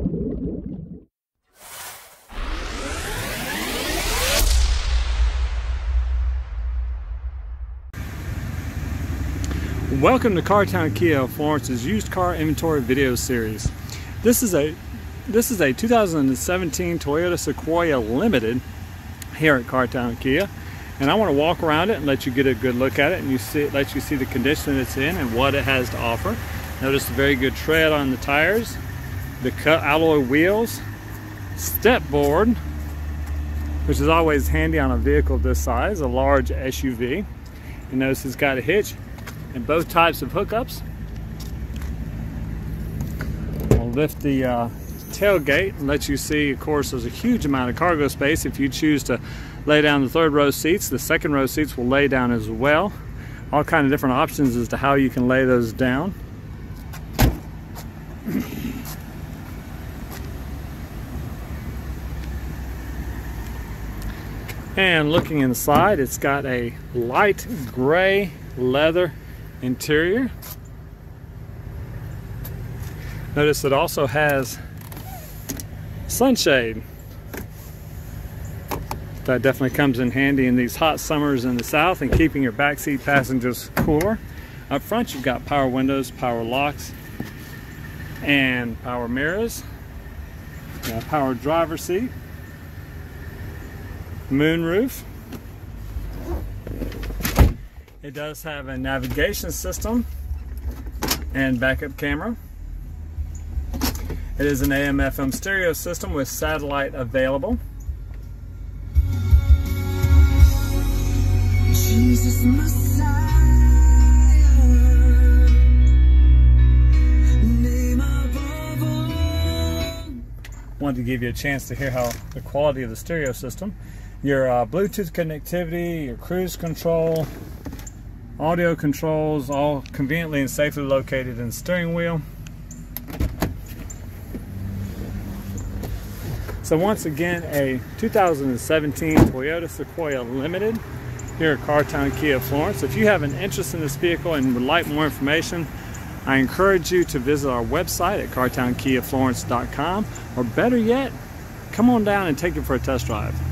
Welcome to CarTown Kia Florence's used car inventory video series. This is a 2017 Toyota Sequoia Limited here at CarTown Kia, and I want to walk around it and let you get a good look at it and let you see the condition it's in and what it has to offer. Notice the very good tread on the tires, the cut alloy wheels, step board, which is always handy on a vehicle this size, a large SUV. You notice it's got a hitch and both types of hookups. I'll lift the tailgate and let you see, of course, there's a huge amount of cargo space. If you choose to lay down the third row seats, the second row seats will lay down as well. All kind of different options as to how you can lay those down. And looking inside, it's got a light gray leather interior. Notice it also has sunshade. That definitely comes in handy in these hot summers in the south and keeping your backseat passengers cooler. Up front you've got power windows, power locks, and power mirrors. Power driver's seat, moonroof. It does have a navigation system and backup camera. It is an AM/FM stereo system with satellite available. Jesus Messiah, name above all. Wanted to give you a chance to hear how the quality of the stereo system, your Bluetooth connectivity, your cruise control, audio controls, all conveniently and safely located in the steering wheel. So once again, a 2017 Toyota Sequoia Limited here at CarTown Kia Florence. If you have an interest in this vehicle and would like more information, I encourage you to visit our website at cartownkiaflorence.com, or better yet, come on down and take it for a test drive.